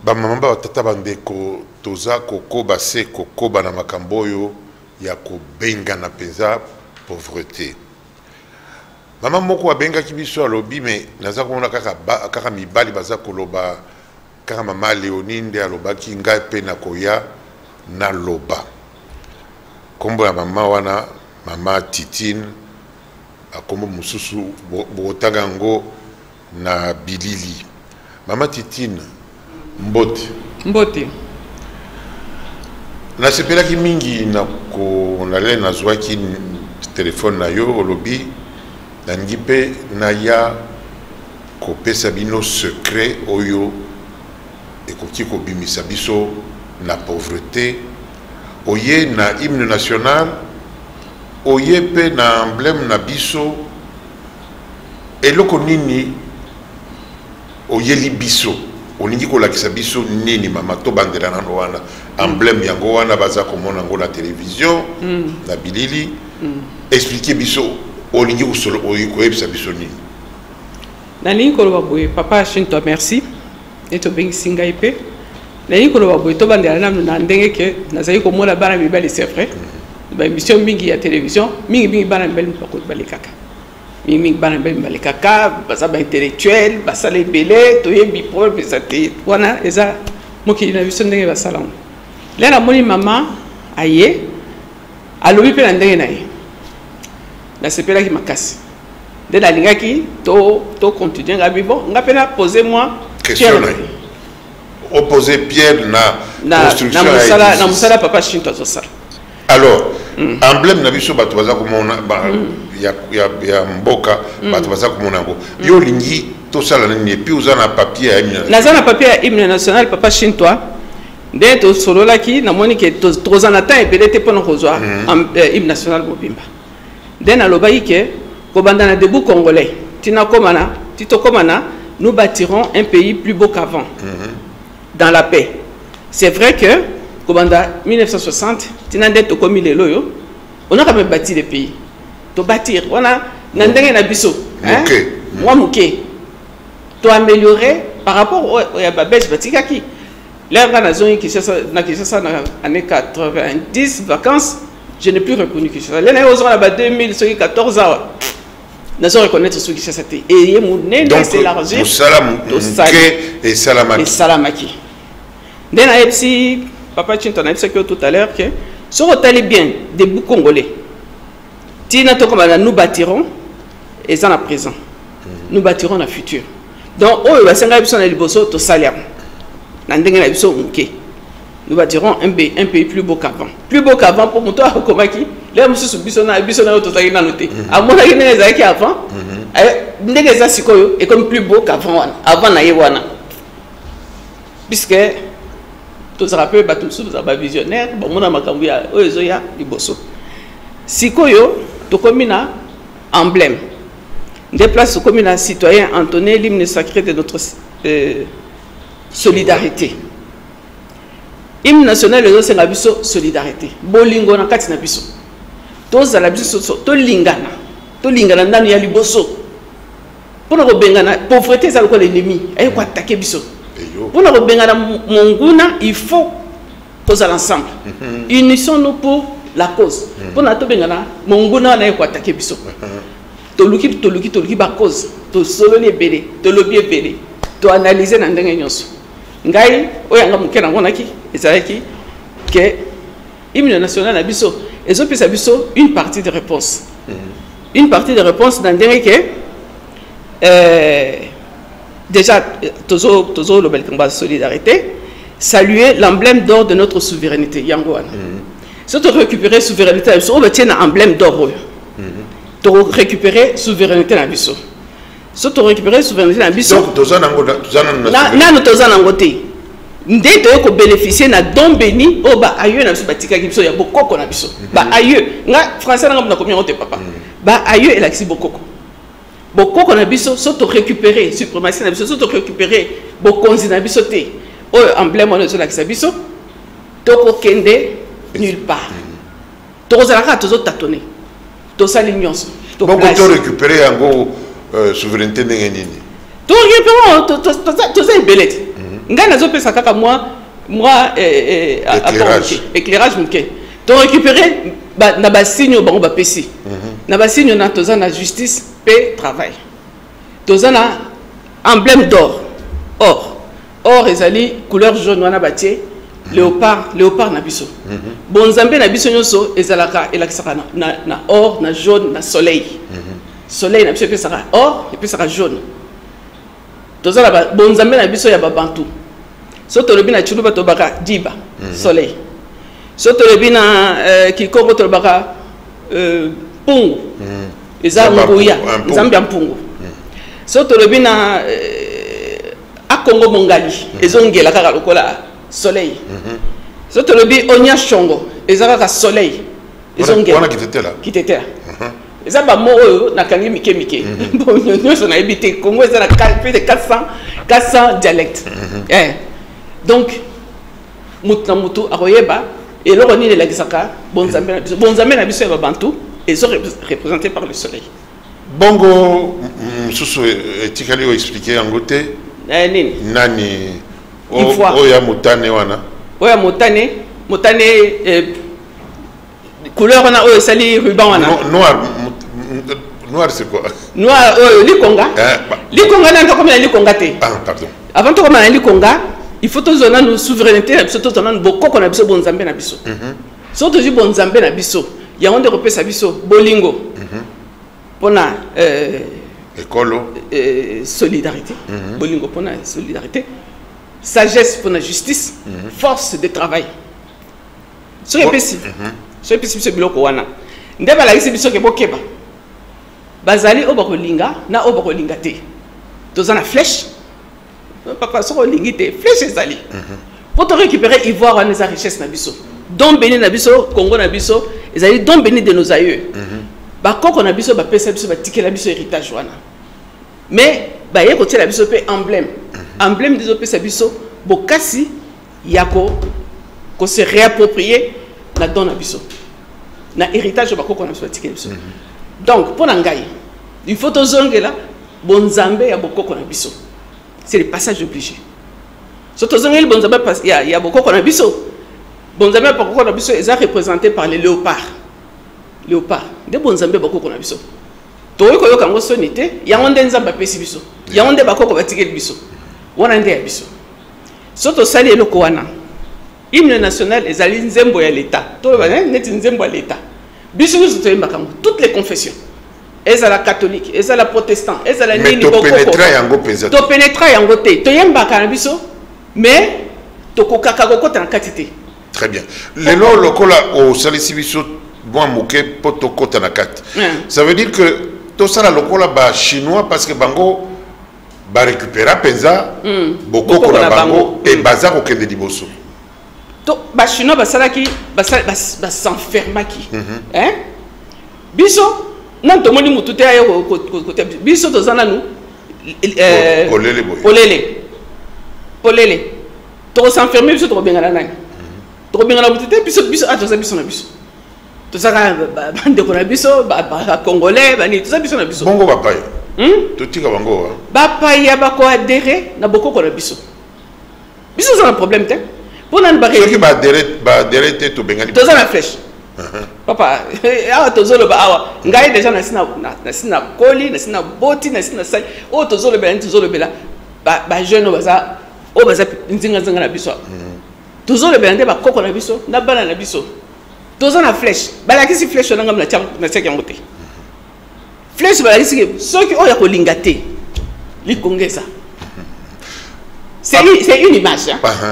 ba mama ba tata bandeko toza kokoba se kokoba na makamboyo ya kobenga na penza pauvreté. Mama moko abenga kibiso alobi me naza komona kaka mibali baza koloba kaka mama Léonine alobaki ngai pe na koya na loba. Kombo ya mama wana mama Titine akombo mususu botanga ngo na bilili. Mama Titine mbote nasepelaki mingi na ko nale nazwaki telefone na yo olobi nangi pe na ya kopesa bino secret oyo ekoki kobimisa biso na pauvreté oye na hymne national oye pe na emblème na biso eloko nini oyeli biso oningi kolakisa biso nini mama to bandela na wana emblème yango wana baza komona ngo na télévision na bilili expliquer biso oningi usolo oyikoyebisa biso nini nani koloba boye papa Shinto merci et to bengisi ngai pe nani koloba boye to bandela na ndenge ke nazali komona bana mibali c'est vrai ba émission mingi ya télévision mingi bana mibali mpako balikaka mingi bana mibali balikaka baza ba intellectuel basala ebele to yebi problème ezate wana eza mokili na biso ndenge basala lena moni mama aye alobi pe na ndenge na ye na sepelaki makasi de la lingaki to continuer ngabi bon ngapena poser moi question na opposer Pierre na construction na musala papa Shinto tosala. Alors emblème na biso bato baza komona ya mboka bato baza komona ngo yo lingi tosala nini puis uza na papier ya hymne naza na papier ya hymne national papa Shinto nde to sololaki na moni ke toza na temps ebele te pona kozwa hymne national mobimba nde nalobaki ke kobanda na debout congolais tina komana tito komana nous bâtirons un pays plus beau qu'avant dans la paix. C'est vrai que kobanda 1960 tina nde to komi lelo yo on a quand même bâti le pays to bâtir on a nandenge na biso moi muke to améliorer par rapport au ya babes batikaki là na zone qui ça na année 90 vacances je n'ai plus reconnu que ça l'année aux ans 2014 ans n'a pas reconnaître ce qui ça c'était et mon c'est l'argent et salamaki then I see papa Shinto na dit tout à l'heure que si on allait bien des bouts congolais tina to comme nous bâtirons et ça à présent nous bâtirons le futur donc oh va senga biso na liboso to salia na ndenge na biso muke nous bâtirons un pays plus beau qu'avant pour mon toi comme qui là monsieur biso na to zaki na noté à mon avis na zaki avant ndenge za sikoyo est comme plus beau qu'avant avant na yewana puisque tout ça rappelle ba tout ça ba visionnaire bon mon makambu ya ozo ya liboso sikoyo to komina emblème déplace comme un citoyen entonné l'hymne sacré de notre solidarité. Hymne national c'est la biso solidarité. Bolingo na kati na biso. Toza la biso to lingana ndani ya liboso. Pour ko bengana pauvreté ça ko l'ennemi ay ko attaquer biso. Pour ko bengana monguna il faut cause l'ensemble. Unissons-nous pour la cause. Pour na to bengana monguna na ko attaquer biso. Toluki ba cause to solo les bébés to lobby bébé to analyser na ndenge nyonso ngai oyanga mukena ngonaki ezalaki que hymne national na biso ezopesa biso une partie de réponse dans ndenge que déjà tozo le bel combat solidarité saluer l'emblème d'or de notre souveraineté yango wana surtout récupérer souveraineté on va tenir emblème d'or to récupérer souveraineté na biso so to récupérer souveraineté na biso donc tozana ngote ndé to ko bénéficier na don béni o ba ayo na biso batika biso ya bokoko na biso ba ayo nga français na komia ngote papa ba ayo elaxi bokoko na biso so to récupérer suprématie na biso so to récupérer bokonzi na biso te o emblème on zo laxi biso to ko kende nulle part to zalaka to zo tâtonner to sali nyonso to récupérer en gros souveraineté nini to récupérer to ça belette Ngai nazopesa kaka moi éclairage muke. To récupérer na ba signe bango ba pesi. Na ba signe na toza na justice paix travail. Toza na emblème d'or. Or ezali couleur jaune wana batie léopard na biso. Bonzambe na biso nyonso ezalaka elakisaka na or na jaune na soleil. Soleil na biso pesaka or et puis sera jaune. Toza na bonzambe na biso ya babantu. So tolobi na chuluba tobaka diba soleil. So tolobi na kikongo tobaka pungu. Eza nguya, zambia mpungu. So tolobi na akongo mongali, ezongela kaka lokola soleil. So tolobi onya chongo, ezaka ka soleil. Ezongela. Wana kitete là. Eza ba mo oyo na kangi mike. Bon nyonso na ebité Congo eza na plus de 400 dialectes. Donc mutu akoyeba et le roni la gisaka bonzambe na biso ya babantu et sont représentés par le soleil. Bongo susu etikali o expliquer en gote nini nani oya mutane wana oya mutane couleur wana oyo sali ruban wana noir c'est quoi noir likonga likonga na comme la likonga te pardon avant to comme la likonga il faut tous donner nos souveraineté na biso to donner beaucoup qu'on a biso bonzambe na biso surtout ji bonzambe na biso ya onde repesa biso bolingo pona écolo solidarité bolingo pona solidarité sagesse pona justice force de travail so epesi biso biloko wana nde balakisi biso ke bokeba bazali obakolinga na obakolinga te toza na flèche papa soko lingi te flèche ezali pour te récupérer ivoire wana eza richesse na biso don béni na biso Congo na biso ezali don béni de nos aïeux bakoko na biso bapesa biso batikela biso héritage wana mais baye kotiela biso pe emblème des opesa biso bokasi yako ko se réapproprier la don na biso na héritage bakoko na biso batikela biso donc pour ngai il faut tozongela bonzambe ya bokoko na biso. C'est le passage obligé. Surtout que bonzambe il y a beaucoup de biso. Bonzambe beaucoup de biso est représenté par les léopards. Des bonzambe beaucoup de biso. Toi ko yoka ngo sonité, ya onde nzamba pesi biso. Ya onde bakoko batikeli biso. Wana nde ya biso. Surtout sali eloko wana. Hymne national ezali nzembo ya l'état. To ba neti nzembo ya l'état. Biso biso to yembaka toutes les confessions. Ezala catholique, ezala protestant, ezala nini boko. To pénétra yango te. To yembaka na biso, mais to kokaka kokota na katité. Très bien. Lelo lokola o salisi biso bon moké poto kota na kat. Ça veut dire que to sala lokola ba chinois parce que bango ba récupérer penza boko na bango et bazar au kende liboso. To ba chinois ba salaki ba s'enfermaki. Hein? Biso non to moni mutu te ayo côté biso to zana nous polele to s'enfermer biso to bengana nani to bengana mutu te biso a to za biso na biso to saka bande ko na biso ba congolais ba ni to za biso na biso bongo ba paye to tika bango ba paye ba ko adhérer na boko ko na biso ça un problème te pour nan ba qui ba adhérer te to bengani to za na flèche. Papa, awa tozolo ba awa ngai déjà na sina koli na sina boti na sina sali o tozolo bela ba jeune baza o baza nzinga na biso tozolo bela nde ba koko na biso na bana na biso tozo na flèche bala kisi flèche na ngam na tia yango te flèche bala kisi soki o ya kolinga te likongeza. C'est une image.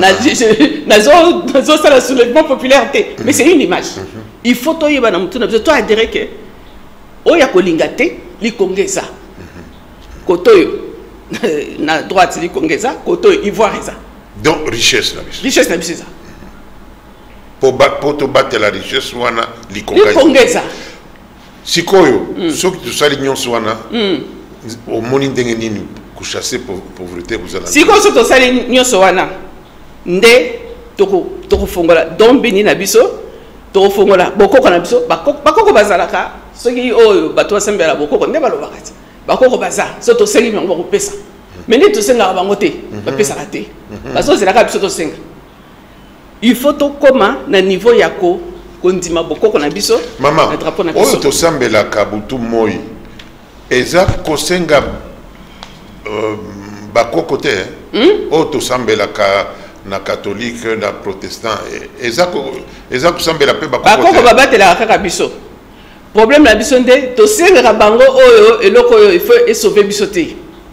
Nazo ça le soulèvement populaire, mais c'est une image. Il faut toi toi adhérer que oya kolingate li kongeza. Kotoyo na droite li kongeza, kotoyo ivoire ça. Donc richesse la biso. Richesse na biso ça. Pour te battre la richesse wana li kongeza. Li kongeza. Sikoyo, ceux qui te salent nyonso wana au moni ndenge nini chasser pauvreté vous allez. Si ko soto sali nyonso wana nde toko fongola don beni na biso toko fongola bokoko na biso bakoko bazalaka soki oyo bato asembela bokoko nde balobaka ti bakoko baza soto sali nyango ko pesa Mais les tosenga bangote, papier s'arrêter. Parce que c'est la cap sur tosenga. Il faut to comment na niveau yako kondima boko kona biso. Maman, oyo to sambela kabutu moi. Eza kosenga bako côté oyo to sambela ka na catholique na protestant eza ko sambela pe bako côté. Bako babatela kaka biso. Problème la biso nde to senga bango oyo eloko oyo il faut sauver biso te.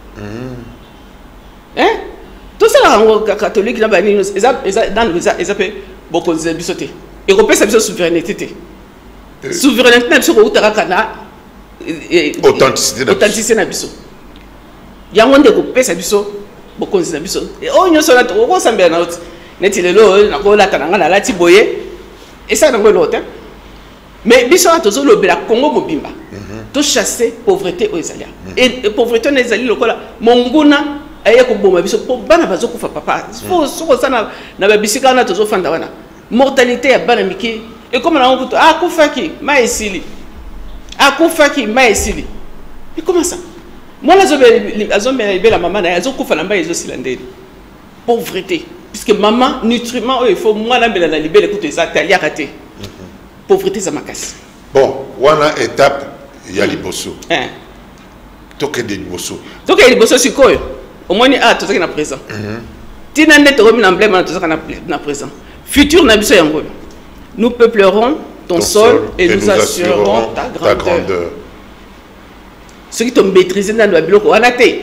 Hein? Tout ça la catholique na bani dans les pe boko biso te. Et repère sa souveraineté. Souveraineté na biso ko utaka kana authenticité na biso. Yango nde ko pesa biso boko na biso. Et o nyoso na to ko sambela na oti. Neti lelo na ko lata na lati boye. Et ça na ko lote. Mais biso atozo lobela Congo mobimba. To chasser pauvreté aux Isalia. Et pauvreté na Isalia lokola monguna aye ko boma biso po bana bazo kufa papa. Faut soko sana na babisika na tozo fanda wana. Mortalité ya bana miki et comme na ngoto akufaki maisili. Akufaki maisili. Et comment ça? Moi la zombe la maman na yazo kufa na mba ezo silandeli. Pauvreté puisque maman nutriments il faut moi la mbela na libele kuto ezata ya raté. Pauvreté za makasi. Bon, wana étape ya liboso. Toke de liboso. Toke liboso sikoyo. Au moins to toke na présent. Tina net remis l'emblème na toke na présent. Futur na biso yango. Nous peuplerons ton sol et nous assurerons ta grandeur. Ceux qui t'ont maîtrisé dans le biloko wana te.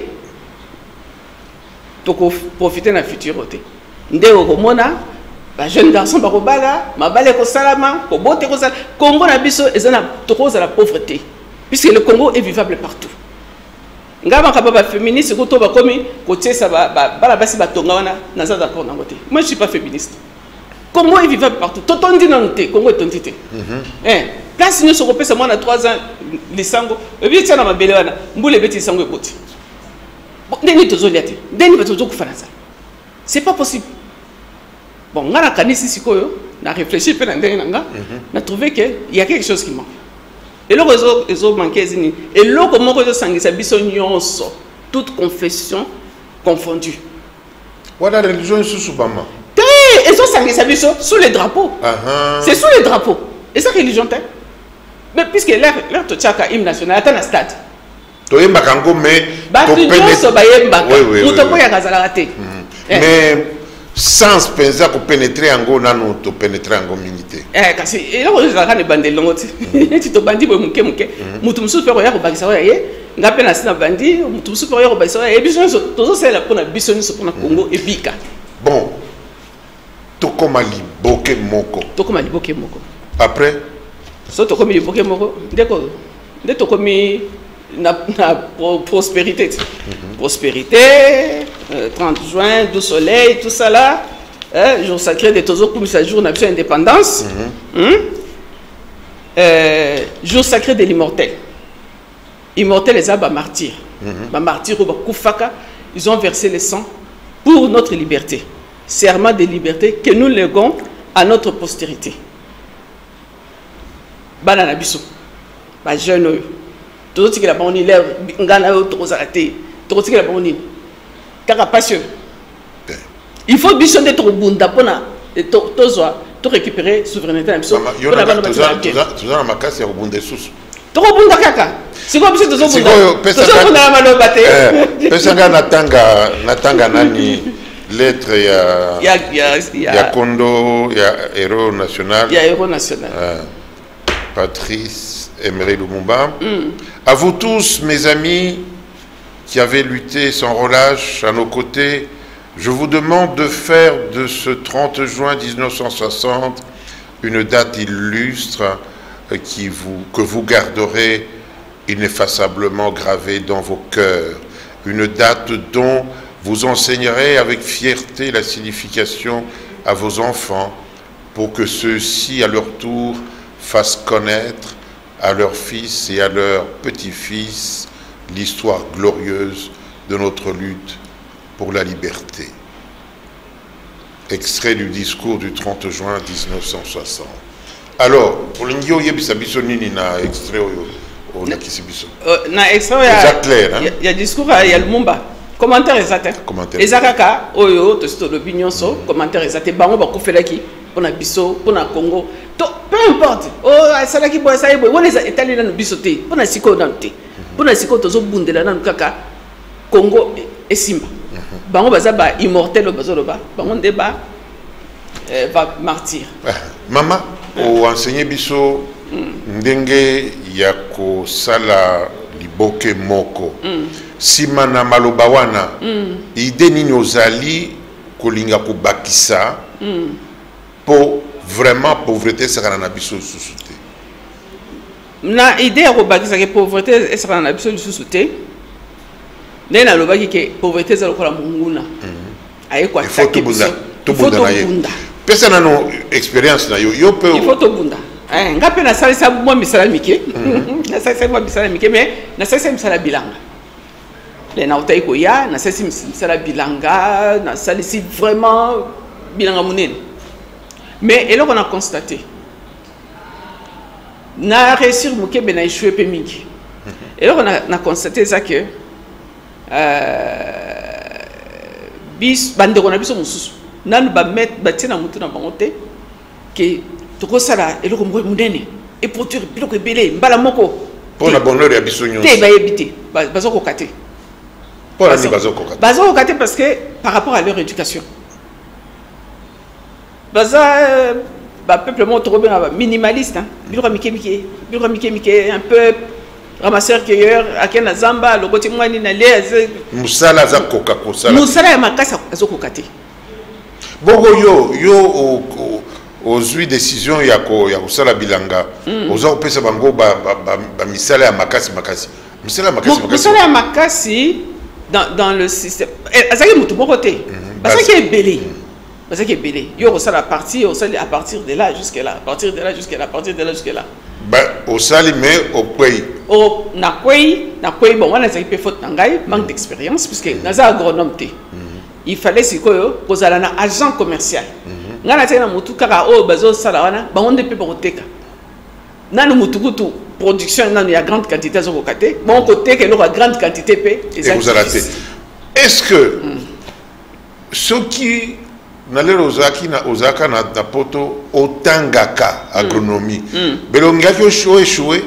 Toko profiter na futur ote. Ndeko komona ba jeune garçon ba kobala, mabale ko salama, ko bote ko sala. Congo na biso ezana toko za la pauvreté. Puisque le Congo est vivable partout. Ngaba kababa féministe ko to ba komi ko tesa ba basi ba tonga wana na za d'accord na ngote. Moi je suis pas féministe. Congo est vivable partout. Totondi na nté, Congo est tondité. Place nous se pesa moi na 3 ans lisango. Et bien tiens na mabele wana, mbule beti lisango eboti. Ndeni tozoliate. Ndeni batozo ku faransa. C'est pas possible. Bon, on a kanisi sikoyo, na réfléchi pe na ndenge nanga, na trouvé que il y a quelque chose qui manque. Et le réseau manqué zini. Et le comment que sangisa biso nyonso, toute confession confondue. Voilà la religion sous bama. Et ça sangisa biso sous les drapeaux. C'est sous les drapeaux. Et ça religion t'es. Mais puisque l'air to chaka hymne national attend na stade. Toyemba kango mais to pénétrer bayemba. Mutoko ya kazala te. Mais sans penser qu'on pénétrer en go nano to pénétrer en go minité. Kasi et là on va ne bande longoti. Tu to bandi bo muke muke. Mutu musu pe ko ya ko bakisa wa ye. Ngape na sina bandi, mutu musu pe ko ya ko bakisa wa ye. Biso to so la pona biso ni so pona Congo et bika. Bon. To koma liboke moko. To koma liboke moko. Après so to komi liboke moko nde to komi na prospérité. Prospérité, 30 juin, du soleil, tout ça là, jour sacré de Tozo comme ça jour n'a indépendance, jour sacré de l'immortel. Immortel les abats martyrs, martyrs ou koufaka, ils ont versé le sang pour notre liberté. Serment de liberté que nous léguons à notre postérité. Banana biso, ba jeune tout ce qui la bonne élève, ngana yo trop arrêté, tout ce qui la bonne car passion. Il faut biso de trop bunda pona to récupérer souveraineté biso. Pour la bonne tu as ma casse ya bunda sous. Trop bunda kaka. C'est quoi biso to bunda? To bunda malo baté. Pesa ngana natanga nani lettre ya Kondo ya héros national. Ya héros national. Patrice Emery Lumumba. À vous tous, mes amis, qui avez lutté sans relâche à nos côtés, je vous demande de faire de ce 30 juin 1960 une date illustre que vous garderez ineffaçablement gravée dans vos cœurs. Une date dont vous enseignerez avec fierté la signification à vos enfants pour que ceux-ci, à leur tour, fassent connaître à leurs fils et à leurs petits-fils l'histoire glorieuse de notre lutte pour la liberté. Extrait du discours du 30 juin 1960. Alors, pour l'Indio, il y a un extrait au Nakisibiso. Na extrait, il y a discours, il y a Lumumba. commentaire exact. Commentaire. Ezakaka oyo to l'opinion so commentaire exact. Bango ba kufelaki pour na biso pour na Congo. To peu importe. Oh asalaki boy ça boy. On les étalé na biso te. Pour na siko na te. Pour na siko tozo bundela na kaka Congo et Simba. Bango baza ba immortel bazo loba. Bango ndeba va martyr. Maman o enseigner biso ndenge ya ko sala liboke moko. Simana maloba wana ide nini ozali kolinga ko bakisa pour vraiment pauvreté sakana na biso susute. Na ide ya ko bakisa ke pauvreté sakana na biso susute. Nena lobaki ke pauvreté za lokola munguna. Aye kwa take biso. To bunda. Pesa na no experience na yo pe. Il faut to bunda. Ngape na salisa mo misala mike. Na salisa mo misala mike mais na salisa misala bilanga. Les nautaï koya, na salisa misala bilanga, na salisi vraiment bilanga munene. Mais et là on a constaté. Na réussir mo ke ben na échoué pe mingi. Et là on a constaté ça que bis bande on a biso mususu. Nanu ba mettre ba tina mutu na bangote que toko sala et le kombo munene et produire biloko belé mbala moko pour la bonheur ya biso nyonso te ba yebité bazoko katé pour la bazoko katé parce que par rapport à leur éducation baza ba peuple mo trop bien minimaliste hein biloko mike un peu ramasseur cueilleur akena zamba loboti mwani na lez musala za koka kosala musala ya makasa azoko katé bogo yo ozwi décision ya kosala bilanga oza kopesa bango ba misala ya makasi misala ya makasi dans le système azaki mutu moko te bazaki ebele yo kosala à partir de là jusqu'à là ba osali mais okwei nakwei bon wana ezaki pe faute na ngai manque d'expérience puisque naza agronome te il fallait sikoyo kozala na agent commercial ngana tena mutu kaka o bazo sala wana bangonde pe boteka nanu mutukutu production nanu ya grande quantité zo kokate bon côté que la grande quantité pe est-ce que ceux qui nalero ozaka na poto otangaka agronomie belongaki échoué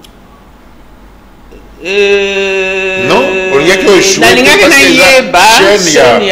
non on y a que échoué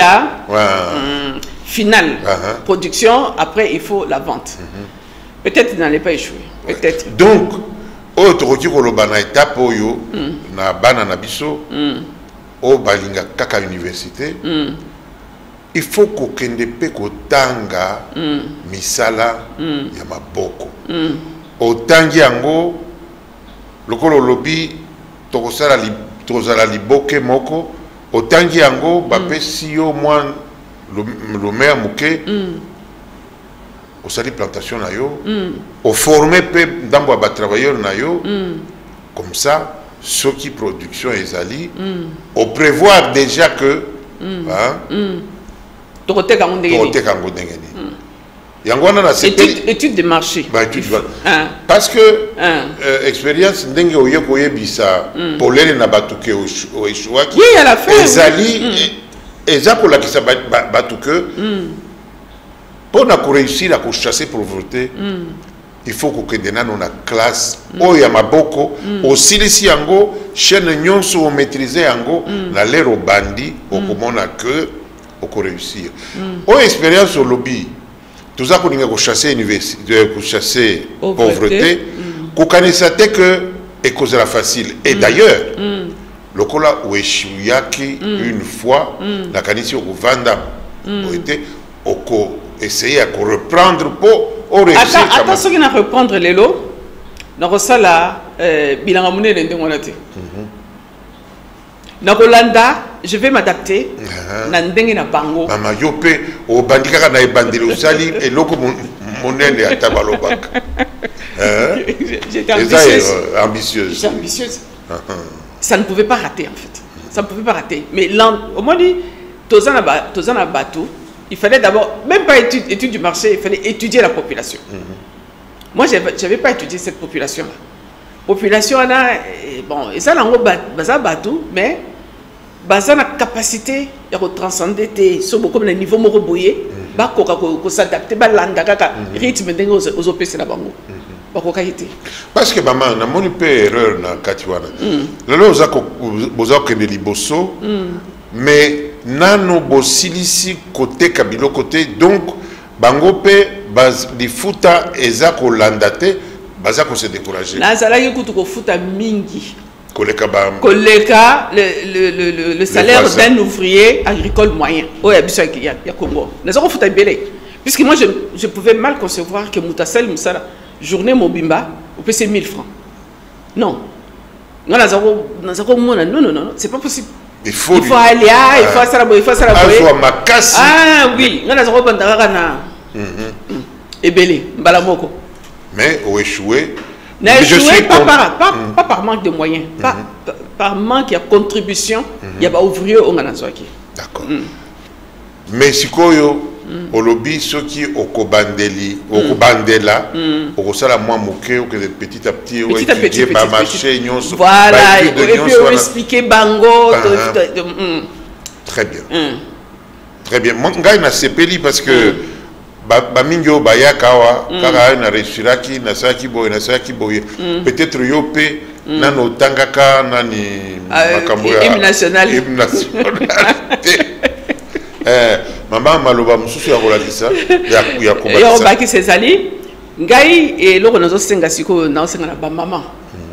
final production après il faut la vente peut-être n'allait pas échouer peut-être donc o toroki koloba na étape oyo na bana na biso o balinga kaka université il faut kokende pe kotanga misala ya maboko otangi yango lokolo lobi tozala liboke moko otangi yango bapesi yo mwa lomea muke osali plantation na yo oforme pe ndambo ya batravailleur na yo comme ça soki production ezali oprévoir déjà que tokoteka ngo ndenge nini yango wana na étude de marché parce que expérience ndenge oyekoyebisa polele na batuke oeshuaki ezali eza kolakisa batuke mpona koréussir à kochasser pauvreté il faut kokende nano na classe oyo ya maboko osilisi yango chaîne nyonso omaîtrise yango na lero bandi okomona que okoréussir oyo expérience olobi toza kolinga kochasser université kochasser pauvreté kokanisa te que ekozala facile et d'ailleurs lokola oeshuyaki une fois nakanisi okovanda oete oko essayer à reprendre pour réussir. Attends, ce qui n'a reprendre les lots, dans ça là, bilanga munene ndenge wana te. Na Rolanda, je vais m'adapter. Na ndenge na bango. Mama yope o bandika na ebandeli osali eloko monene atabalobaka. J'étais ambitieuse. J'étais ambitieuse. Ça ne pouvait pas rater en fait. Ça ne pouvait pas rater. Mais au moins dit, tozana bateau. Il fallait d'abord, même pas étude du marché, il fallait étudier la population. Moi, je n'avais pas étudié cette population-là. Population, là, bon, et ça, là, bateau, mais baza na capacité ya ko transcender te so beaucoup na niveau moko boye ba koka ko s'adapter ba landa kaka rythme ndenge ozo pesa na bango ba koka ite parce que maman na moni pe erreur na katiwana lelo oza ko de liboso mais nano bosilisi côté kabilo côté donc bango pe baz di futa eza ko landa te baza ko se décourager na zala yikutu ko futa mingi Koleka, le salaire d'un ouvrier agricole moyen au Congo. Puisque moi, je pouvais mal concevoir que Moutassel Moussala, journée Mobimba, on peut c'est 1000 francs. Non. Non, non, c'est pas possible. Il faut aller à, il faut ça, il faut ça. Ah oui, non, et belé, Balamoko. Mais au échoué. Je suis pas par manque de moyens, par manque de contribution, il y a ouvrier au Ganazouaki. D'accord. Mais si koyo au lobby ceux qui au kobandeli, au kobandela, au kosala moins moqué ou que petit à petit ou étudier par marché nyonso. Voilà, et puis on expliquer bango. Très bien. Très bien. Moi ngai na sepeli parce que bamingo bayakawa kaka na resiraki na saki boy peut-être yope nano tangaka nani makambo ya hymne national maman maloba mususu ya kolakisa ya kobatisa yo baki sezali ngai e loko nazo senga siko na senga na ba maman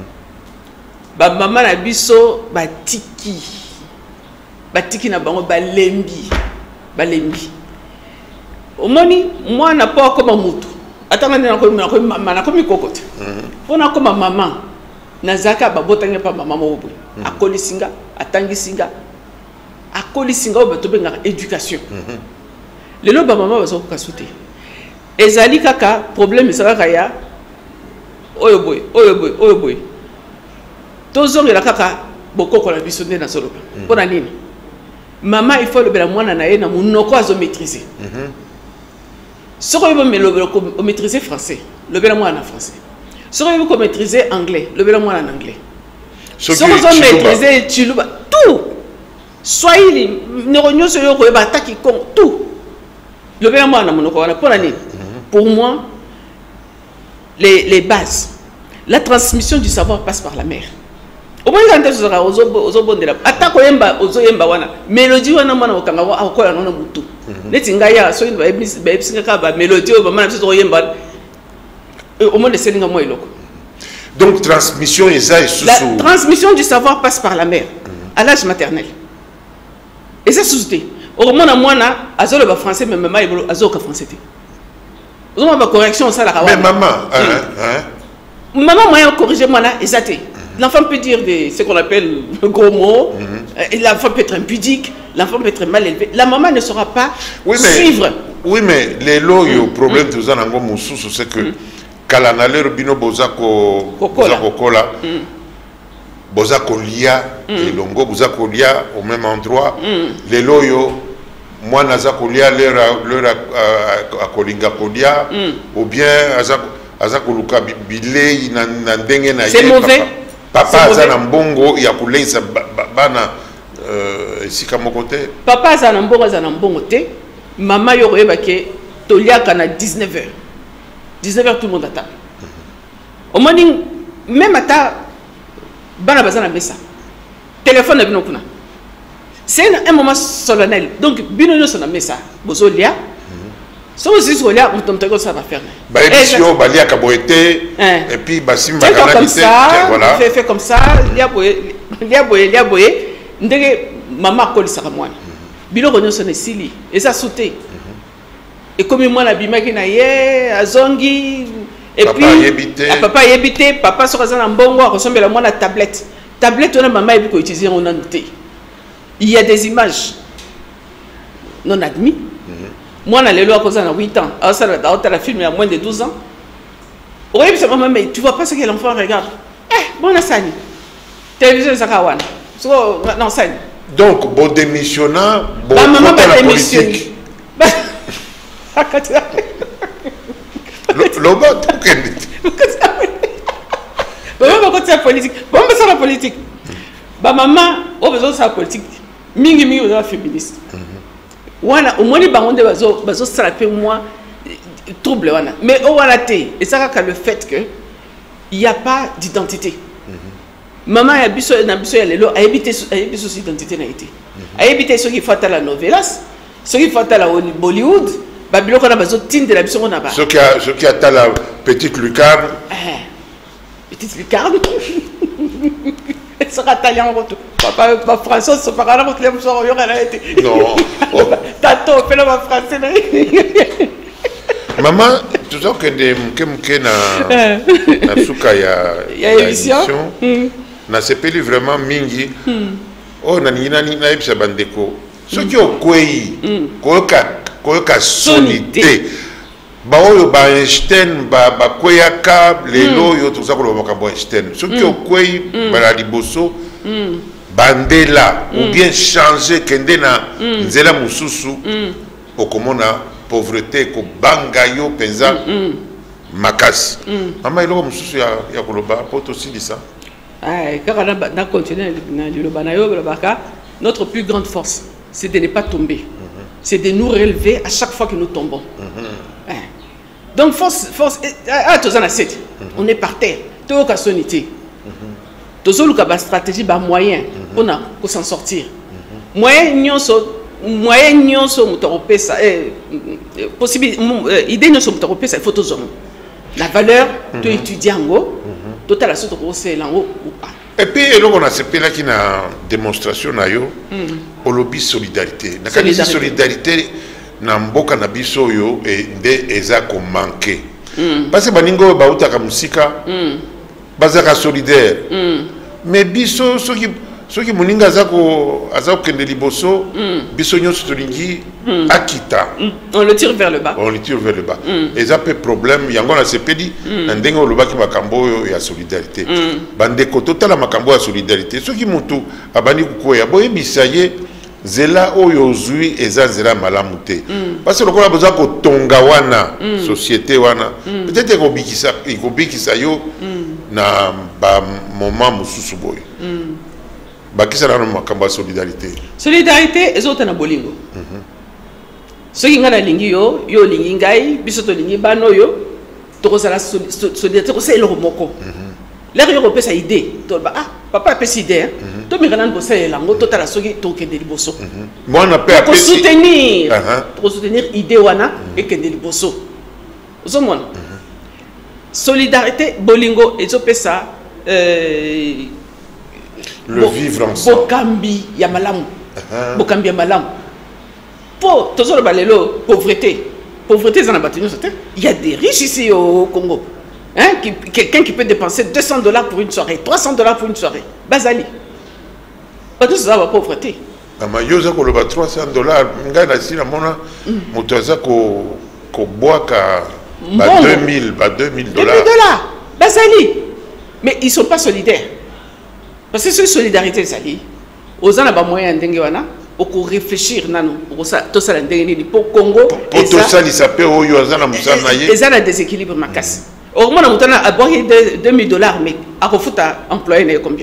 na biso batiki na bango balembi omoni moi na pas comme mutu atanga na komi kokote pona comme maman nazaka babotanga pa maman mobo akolisinga atangisinga obeto éducation lelo ba maman bazo ko kasute ezali kaka problème ezaka ya oyo boy tozongela kaka bokoko la biso nde na solo pona nini maman il faut le bela mwana na ye na munoko azo maîtriser ce qu'on veut maîtriser français, le bel moi en français. Ce qu'on veut maîtriser anglais, le bel moi en anglais. Ce qu'on veut maîtriser chiluba, tout. Swahili, neuronios sur le bataki tout. Le bel moi en monoko. Pour moi, les bases, la transmission du savoir passe par la mère. Au moins quand tu seras aux obondela, attaque aux yemba wana, mélodie wana mana okanga wa akola nona mutu. Netingaya so ba ebsinga ka ba mélodie o ba mana so yemba. Au moins les selinga moi iloko. Donc transmission eza sous la transmission du savoir passe par la mère à l'âge maternel. Et ça sous-té. Au moins mwana azolo ba français mais maman ibolo azoka français té. Au moins ba correction ça la kawa. Mais maman maman moyen corriger mwana ezaté. L'enfant peut dire ce qu'on appelle gros mots, l'enfant peut être impudique, l'enfant peut être mal élevé. La maman ne saura pas suivre. Oui, mais les lots, le problème de Zanango Moussous, c'est que quand on a l'air bino bozako kola, bozako lia, et longo bozako lia au même endroit, les lots, moi nazako lia leur à kolinga kolia, ou bien azako luka bilei na ndenge na. C'est mauvais. Papa azana mbongo ya kuleisa bana sika mokote. Papa azana mbongo te. Maman yo yeba ke toliaka na 19h. 19h tout le monde attend. Au morning même ata bana bazana mesa. Téléphone na bino kuna. C'est un moment solennel. Donc bino no sona mesa. Bozolia. So aussi là on tombe ça va faire. Bah émission balia kaboete et puis basimba comme ça, voilà. Fait comme ça, lia boye ndenge maman kolisa mwana. Bilo konyo sone sili et ça sauté. Et comme moi na bimaki na ye azongi et papa puis papa yebité, papa sera na mbongo ressemble à moi na tablette. Tablette on a maman ebi ko utiliser on a noté. Il y a des images non admis. Moi, je suis à 8 ans. Alors, ça la film à moins de 12 ans. Oui, mais tu vois pas ce que l'enfant regarde. Bon, ça y est. Télévision, ça va. Non, ça y est. Donc, bon démissionnant, bon maman va démissionner. Le vote, maman va continuer la politique. Bon, mais ça la politique. Maman, au besoin de sa politique. mingi oza féministe wana omoni bango nde bazo sala pe moi trouble wana mais o wana te et ça ka le fait que il y a pas d'identité maman ya biso na biso ya lelo ayebite biso identité na été ayebite ce qui fait la novelas ce qui fait la Bollywood babiloko na bazo tinde la biso na ba ce qui a la petite lucarne ça italien papa français c'est pas grave que les gens y été non tato fait le français maman tout ça que de mke na suka ya émission na sepeli vraiment mingi oh na nini na ebisa bandeko ce qui okwei koyoka sonité baoyo ba Einstein ba kweyaka lelo yo tout ça ko makambo Einstein ce qui okwei bala liboso bandela ou bien changer kende na nzela mususu okomona pauvreté ko banga yo penza makasi mama iloko mususu ya koloba poto silisa car on a continué notre plus grande force c'est de ne pas tomber c'est de nous relever à chaque fois que nous tombons donc force on est par terre tout au cas sonité tout seul ka stratégie ba moyen pour s'en sortir moyen nyonso mutoropesa possible idée nyonso mutoropesa il faut tous la valeur de étudier ngo total la sorte ko c'est lango ou pas et puis eloko na sepela ki na démonstration na yo au lobby solidarité na kanisi solidarité na mboka na biso yo nde eza ko manquer parce que baningo bautaka musika bazaka solidaire mais biso soki moninga aza kende liboso biso nyonso tolingi akita on le tire vers le bas et ça peut problème yango na sepeli na ndenge olobaki makambo ya solidarité bandeko totala makambo ya solidarité soki mutu abandi kukoya boyebisa ye zela oyo zui eza zela malamu te parce que lokola boza kotonga wana société wana peut-être ekobikisa yo na ba moment mususu boye bakisa na makambo ya solidarité ezota na bolingo soki nga na lingi yo lingi ngai biso to lingi bano yo tokozala solidarité ko c'est eloko moko l'air yo kopesa idée to ba papa apesi idée to mikana bosa elango totala soki tokende liboso mwana pe apesi soutenir idée wana ekende liboso ozomona solidarité bolingo ezopesa le vivre ensemble bokambi ya malamu po tozolo balelo pauvreté ça n'a pas tenu. Il y a des riches ici au Congo quelqu'un qui peut dépenser $200 pour une soirée, $300 pour une soirée. Bazali. Pas tout ça va pauvreté. Mais yoza ko loba $300 nga na sina mona motoza ko boaka ba $2000 $2000. Bazali. Mais ils sont pas solidaires. Parce que c'est solidarité sali. Aux ans ba moyen ndenge wana oko réfléchir nanu oko ça to ça ndenge ni pour Congo et ça ça li sape oyo azana musana ye. Et ça la déséquilibre makasi. Au moins, on a aboyé $2000, mais à refuta employé combien?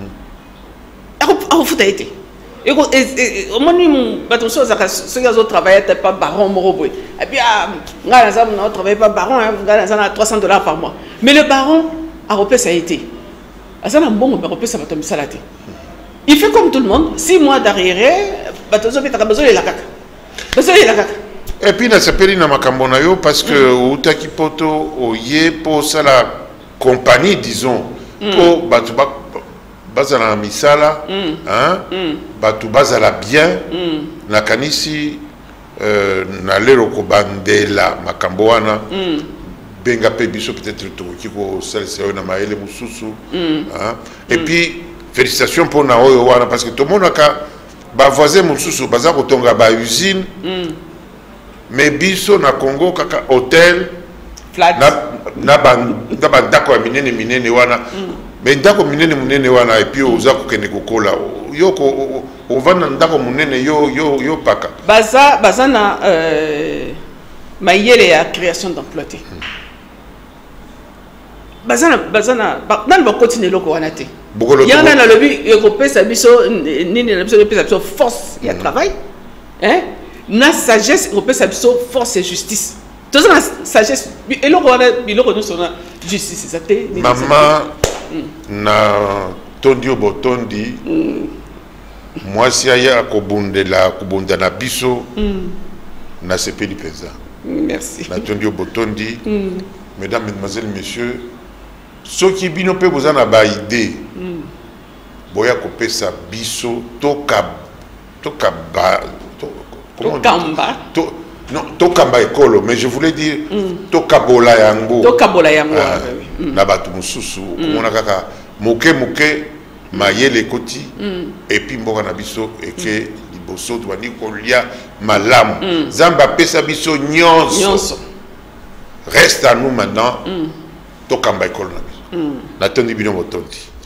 À refuta été. Et au moins, ceux qui ont travaillé pas baron moroboy. Et puis, on a travaillé pas baron, on a $300 par mois. Mais le baron a repéré ça a été. Ça a bon, mais ça va tomber salaté. Il fait comme tout le monde, 6 mois d'arrière, besoin de la caca. Besoin de la caca. Et puis na sepeli na makambo na yo parce que utaki poto oye po sala compagnie disons po batu bazala misala batu bazala bien na kanisi na lero ko bandela makambo wana benga pe biso peut-être to kiko salisa na maele mususu et puis félicitations pour na oyo wana parce que tout le monde ka ba voisin mususu baza ko tonga ba usine mais biso na Congo kaka hôtel na bandako ya minene wana mais ndako minene wana et puis oza ko kende kokola yo ko ovanda ndako munene yo paka baza na mayele ya création d'emploi te baza na nan ba continuer loko wana te Il y en a dans le but, Européen, ça biso force, il y a travail. Hein? Na sagesse, Européen, ça biso force et justice. Tout ça, sagesse, et l'on sur la justice, c'est ça. Maman, na tondi obotondi, moi si aya kobunda na biso, na CP du président. Merci. Na tondi obotondi, mesdames, mesdemoiselles, messieurs, ceux qui bino pe vous en a ba idée, boya kopesa biso tokamba, non, tokamba ekolo, mais je voulais dire tokabola yango. Tokabola yango. Na batu mususu, kumona kaka moke mayele koti, et puis mboka na biso eke liboso twani kolia malamu. Zamba pesa biso nyonso. Reste à nous maintenant, tokamba ekolo na biso. Natondi bino motondi.